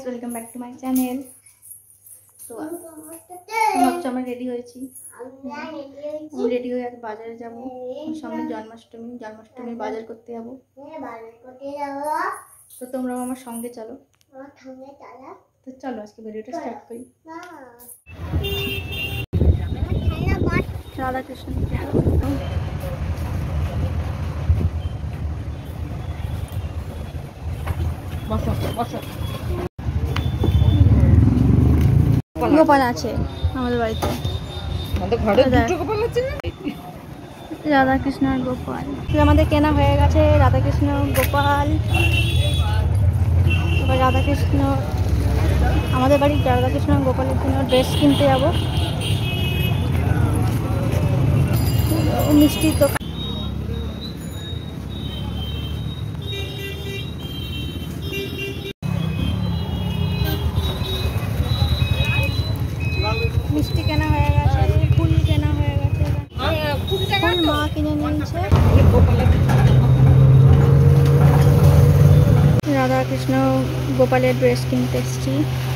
Welcome back to my channel. তো আমরা ready হয়েছি, আমি রেডি হয়ে বাজারে যাবো। সামনে জন্মাষ্টমী বাজার করতে যাবো। তো তোমরাও আমার সঙ্গে চলো। তো চলো আজকে ভিডিওটা স্টার্ট করি। রাধাকৃষ্ণ গোপাল আছে আমাদের বাড়িতে, রাধাকৃষ্ণ আর গোপাল আমাদের কেনা হয়ে গেছে। রাধাকৃষ্ণ গোপাল, এবার রাধাকৃষ্ণ আমাদের বাড়ির রাধাকৃষ্ণ গোপালের জন্য ড্রেস কিনতে যাবো। মিষ্টির দোকান, মিষ্টি কেনা হয়ে গেছে, ফুল কেনা হয়ে গেছে, ফুল মা কিনে নিয়েছে। রাধাকৃষ্ণ গোপালের ড্রেস কিনতে এসেছি।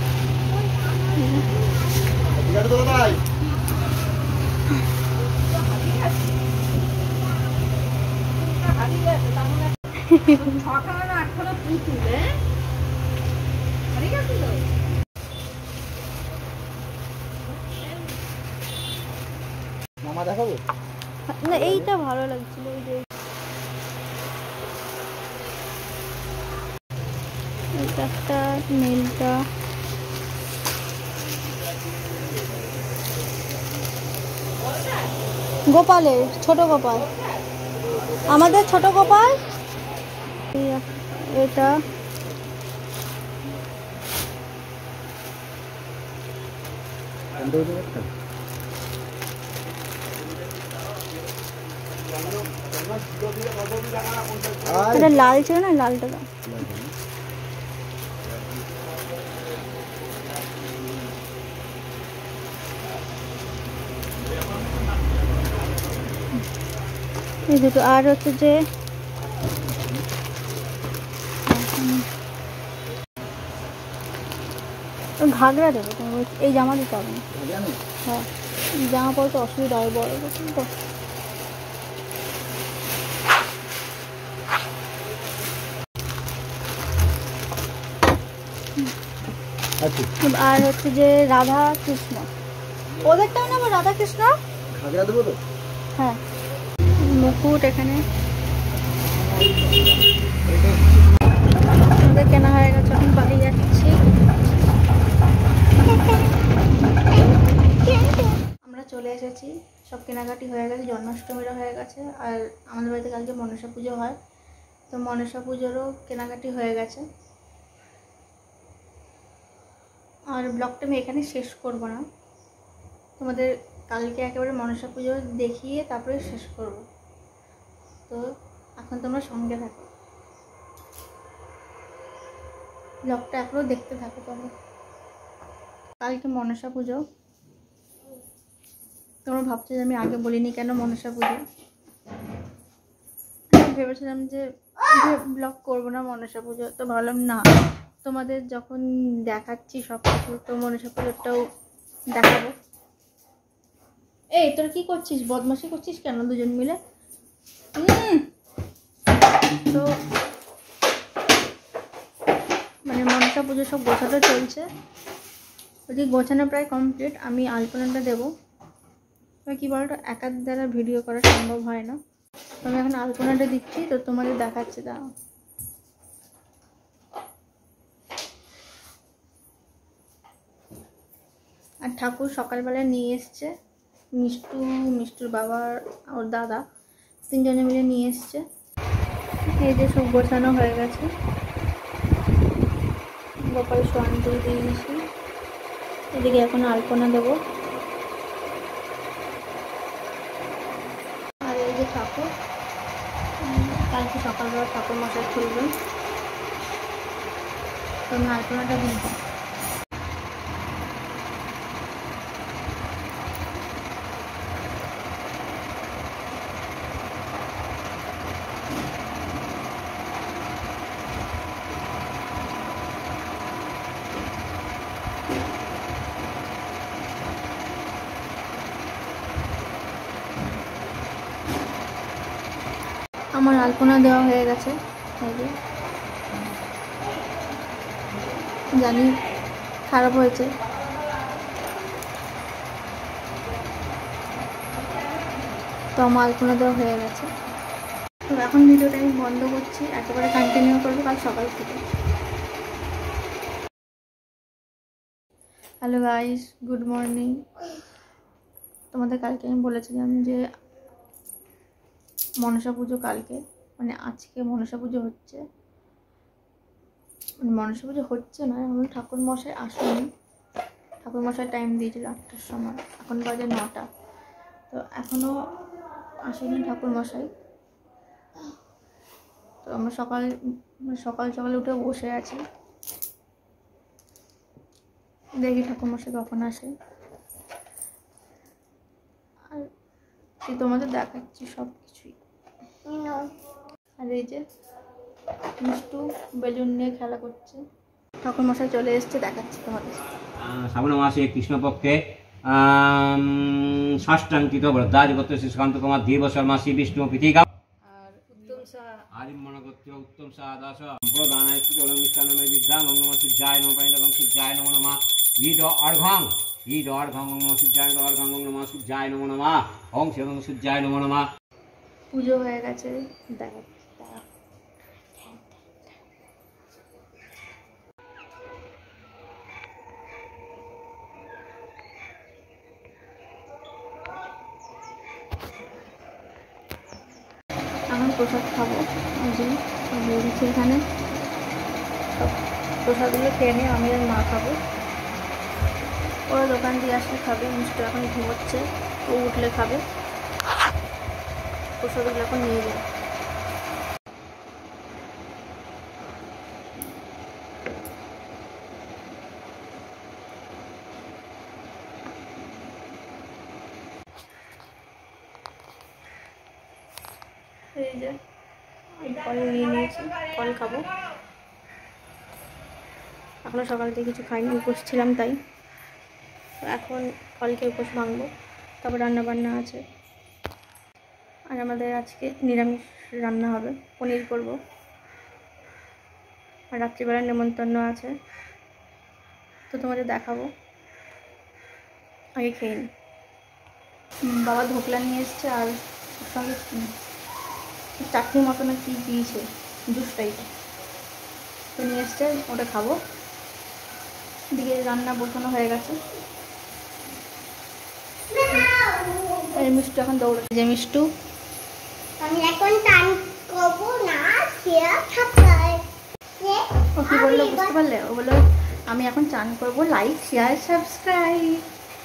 মামা দেখাবো না, এইটা ভালো লাগছিল। এই যে এটা একটা নীলটা, গোপালের ছোট গোপাল, আমাদের ছোট গোপাল। এটা এটা লাল ছিল না, লালটা দাও। এই দুটো। আর হচ্ছে যে ঘাগরা দেবো, এই জামা দিতে হবে না। হ্যাঁ, জামা পরে তো অসুবিধা হয়, বড় তো। আর হচ্ছে যে রাধা কৃষ্ণ, ওদেরটাও নেবো। রাধা কৃষ্ণ হ্যাঁ, মুকুট এখানে আমাদের কেনা হয়ে গেছে। এখন বাড়ি যাচ্ছি। আমরা চলে এসেছি, সব কেনাকাটি হয়ে গেছে, জন্মাষ্টমীরও হয়ে গেছে। আর আমাদের বাড়িতে কালকে মনসা পুজো হয়, তো মনসা পুজোরও কেনাকাটি হয়ে গেছে। আর ব্লগটা আমি এখানে শেষ করব না, তোমাদের কালকে একেবারে মনসা পুজো দেখিয়ে তারপরে শেষ করব। তো এখন তোমরা সঙ্গে থাকো, ব্লগটা এখনও দেখতে থাকো তোমরা। কালকে মনসা পুজো, তোমরা ভাবছো যে আমি আগে বলিনি কেন মনসা পুজো। আমি ভেবেছিলাম যে ব্লগ করবো না মনসা পুজো, তো ভাবলাম না, তোমাদের যখন দেখাচ্ছি সব কিছু, তো মনসা পুজোটাও দেখাবো। এই তোরা কি করছিস, বদমাশি করছিস কেন দুজন মিলে? তো মানে মনসা পুজো সব গোছাতে চলছে, ওদিকে গোছানো প্রায় কমপ্লিট। আমি আলপনাটা দেবো, কি বলতো একার দ্বারা ভিডিও করা সম্ভব হয় না, তো আমি এখন আলপনাটা দিচ্ছি, তো তোমাদের দেখাচ্ছি। দাও, আর ঠাকুর সকালবেলা নিয়ে এসছে মিষ্টুর বাবা ওর দাদা তিনজনে মিলে নিয়ে এসছে। এই যে সব গোছানো হয়ে গেছে, গোপালের সোয়ান দিয়ে দিয়েছি। এদিকে এখন আলপনা দেবো। আর এই যে ঠাকুর, কালকে সকালবেলা ঠাকুর মশাই খুলবেন, তো আমি আলপনাটা দিই। আমার আলপনা দেওয়া হয়ে গেছে, জানি খারাপ হয়েছে। তো আমার আলপনা দেওয়া হয়ে গেছে। তো এখন ভিডিওটা আমি বন্ধ করছি, একেবারে কন্টিনিউ করবো কাল সকাল থেকে। Hello guys, good morning. তোমাদের কালকে আমি বলেছিলাম যে মনসা পুজো কালকে, মানে আজকে মনসা পুজো হচ্ছে। মনসা পুজো হচ্ছে না, এখন ঠাকুরমশাই আসেনি। ঠাকুরমশাই টাইম দিয়েছিল 8টার সময়, এখন বাজে 9টা। তো এখনও আসেনি ঠাকুরমশাই। তো আমরা সকাল সকাল উঠে বসে আছি, দেখি ঠাকুরমশাই কখন আসে। আর তোমাদের দেখাচ্ছি সব কিছুই। আর এই যে মিষ্টু বেলুন নিয়ে খেলা করছে। ঠাকুরমশাই চলে এসছে, দেখাচ্ছি তোমাদের। শ্রাবণ মাসে কৃষ্ণপক্ষে ষষ্ঠাঙ্কিত ব্রদ্ধাধিপত্য শ্রীকান্ত কুমার দীর্ঘশর্মাসী বিষ্ণু পৃথিকা আর উত্তম শাহ আদিমনগত্য উত্তম শাহ দাস প্রদানায় মিষ্টান্নময় বিদ্যাং নম সূর্যায় নম প্রাণিতং সূর্যায় নমো নমঃ ঈদ অর্ঘং নম সূর্যায় অর্ঘং নম সূর্যায় নমো নমঃ ওং শিবং সূর্যায় নমো নমঃ। পুজো হয়ে গেছে, দেখাচ্ছি। এখন প্রসাদ খাবো, বলছি এখানে সব প্রসাদগুলো খেয়ে নিয়ে আমি আর মা খাবো। ওরা দোকান দিয়ে আসলে খাবে, মিষ্টি এখন ঘুমোচ্ছে, ও উঠলে খাবে। প্রসাদগুলো এখন নিয়ে যায়। এই যে ফল নিয়ে নিয়েছি, ফল খাবো। এখনো সকাল থেকে কিছু খাইনি, উপোস ছিলাম তাই। এখন ফল খেয়ে উপোস ভাঙবো, তারপর রান্না বান্না আছে। আর আমাদের আজকে নিরামিষ রান্না হবে, পনির করব। আর রাত্রিবেলার নেমন্তন্ন আছে, তো তোমাদের দেখাবো। আগে খেয়ে নিই। বাবা ধোকলা নিয়ে এসছে, আর ওর সঙ্গে চাটনি মতো না কি দিয়েছে, জুস টাইপের, তো নিয়ে এসছে, ওটা খাবো। দিকে রান্না বসানো হয়ে গেছে। এই মিষ্টু এখন দৌড়াচ্ছে, যে মিষ্টু আমি এখন টান করব না, শেয়ার সাবস্ক্রাইব। ও কি বললো বুঝতে পারলে? ও বললো আমি এখন চান করবো, লাইক শেয়ার সাবস্ক্রাইব।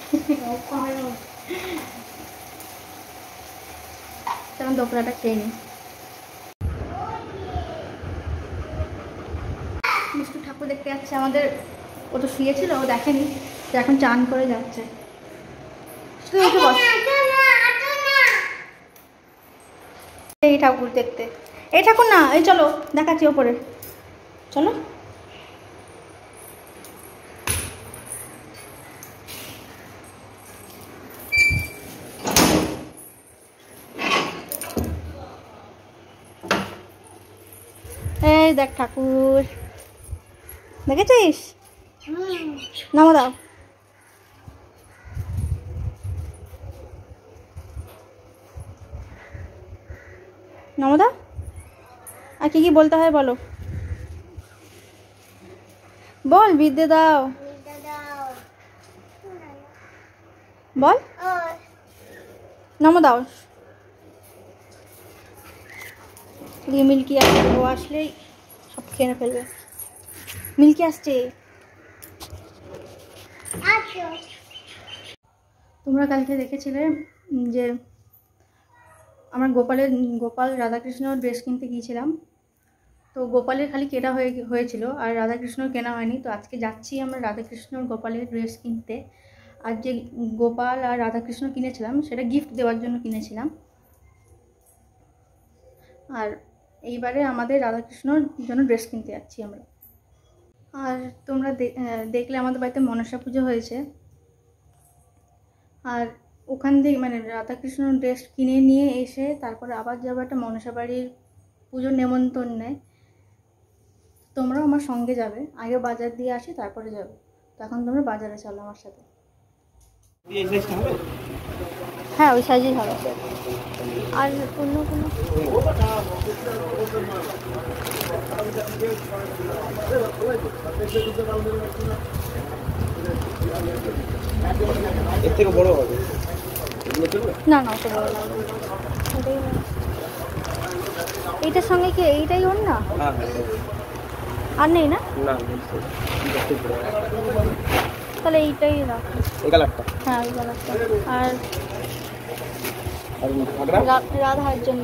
তখন দোকলাটা খেয়ে নিই। মিষ্টু ঠাকুর দেখতে যাচ্ছে আমাদের। ও তো শুয়েছিল, ও দেখেনি, তো এখন চান করে যাচ্ছে। তুই একটু বস। এই ঠাকুর দেখতে, এই ঠাকুর না, এই চলো দেখাচ্ছি ওপরে, চলো। এই দেখ ঠাকুর, দেখেছিস? নামো দাও। নামো দাও। আর কি কি বলতে হয় বলো, বল। বিদ্যে দাও, বল। নামো দাও। মিল্কি আসছে, ও আসলেই সব খেয়ে ফেলবে। মিল্কি আসছে। তোমরা কালকে দেখেছিলে যে আমরা গোপাল রাধাকৃষ্ণ ড্রেস কিনতে গিয়েছিলাম। তো গোপালের খালি কেনা হয়েছিল, আর রাধাকৃষ্ণর কেনা হয়নি। তো আজকে যাচ্ছি আমরা রাধাকৃষ্ণর গোপালের ড্রেস কিনতে। আর যে গোপাল আর রাধাকৃষ্ণ কিনেছিলাম সেটা গিফট দেওয়ার জন্য কিনেছিলাম। আর এইবারে আমাদের রাধাকৃষ্ণর জন্য ড্রেস কিনতে যাচ্ছি আমরা। আর তোমরা দেখলে আমাদের বাড়িতে মনসা পুজো হয়েছে। আর ওখান থেকে মানে রাধাকৃষ্ণ ড্রেস কিনে নিয়ে এসে তারপরে আবার যাবো একটা মনসা বাড়ির পুজোর নেমন্তন্ন নেয়, তোমরাও আমার সঙ্গে যাবে। আগে বাজার দিয়ে আসি, তারপরে যাবে। তখন তোমরা বাজারে চলো আমার সাথে। হ্যাঁ, ওই সাইজেই হবে। আর অন্য কোনো এর থেকে বড় হবে না, না ওটা বড় লাগবে না। ওটাই ভালো। এইটার সঙ্গে কি এইটাই ওর না? হ্যাঁ আর নেই না? না তাহলে এইটাই রাখো। এই কালারটা হ্যাঁ, ওই কালারটা। আর আর ঘাগরা রাধার জন্য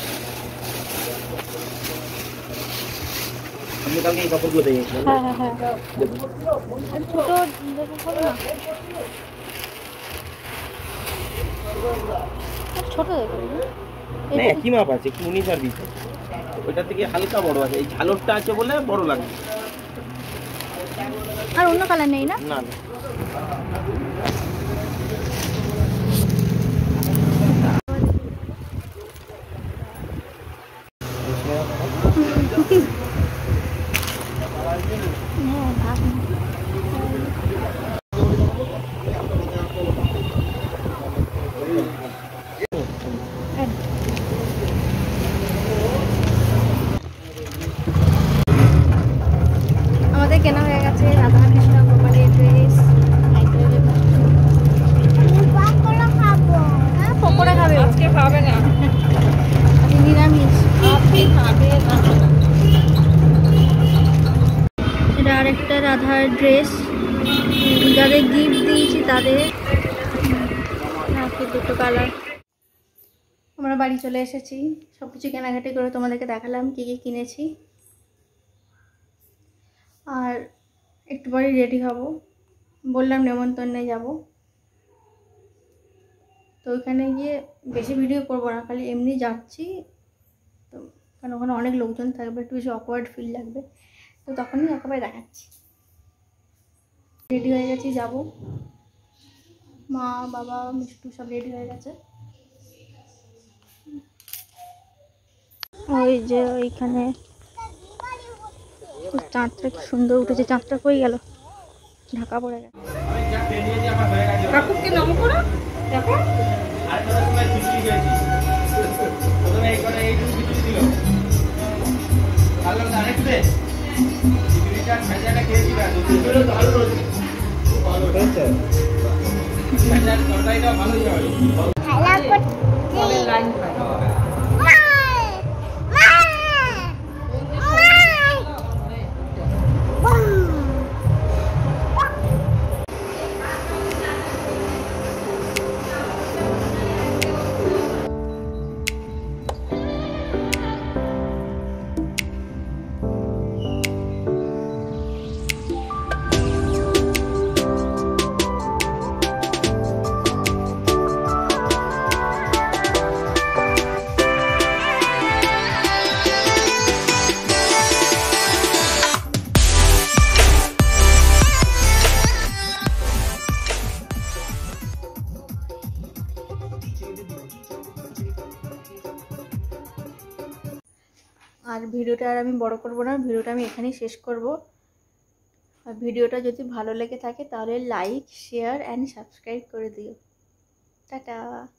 আপনি কালকে এই কাপড়গুলো দিয়ে গেছিলেন হ্যাঁ হ্যাঁ হ্যাঁ আর ছোটো দেখো হবে না? আর ছোটো দেখো না একই মাপ আছে, একটু 19 আর 20 আছে। ওইটার থেকে হালকা বড় আছে, এই ঝালরটা আছে বলে বড় লাগে। আর অন্য কালার নেই না? না না হ্যাঁ, ভাগ না। আমাদের কেনা হয়ে গেছে রাধা কৃষ্ণ গোপালের ড্রেস। পাকোড়া খাবো। হ্যাঁ, পকোড়া খাবে। আজকে খাবে না, আজকে নিরামিষ। এটা আরেকটা রাধার ড্রেস, যাদের গিফট দিয়েছি তাদের। দুটো কালার। আমরা বাড়ি চলে এসেছি, সব কিছু কেনাকাটি করে তোমাদেরকে দেখালাম কী কী কিনেছি। আর একটু পরে রেডি হব, বললাম নেমন্তন্নে যাব। তো ওইখানে গিয়ে বেশি ভিডিও করবো না, খালি এমনি যাচ্ছি তো, কারণ ওখানে অনেক লোকজন থাকবে, একটু বেশি অকওয়ার্ড ফিল লাগবে। তো তখনই একেবারে দেখাচ্ছি। রেডি হয়ে গেছি, যাব। মা বাবা মিষ্টু সব রেডি হয়ে গেছে। ওই যে ওইখানে চাঁদটা কি সুন্দর উঠেছে। চাঁদটা কই গেল? ঢাকা পড়ে গেল। কাকুকে নাম করো দেখো খেলা করছি। লাইন আর ভিডিওটা আর আমি বড় করব না, ভিডিওটা আমি এখানেই শেষ করব। আর ভিডিওটা যদি ভালো লেগে থাকে তাহলে লাইক, শেয়ার অ্যান্ড সাবস্ক্রাইব করে দিও। টাটা।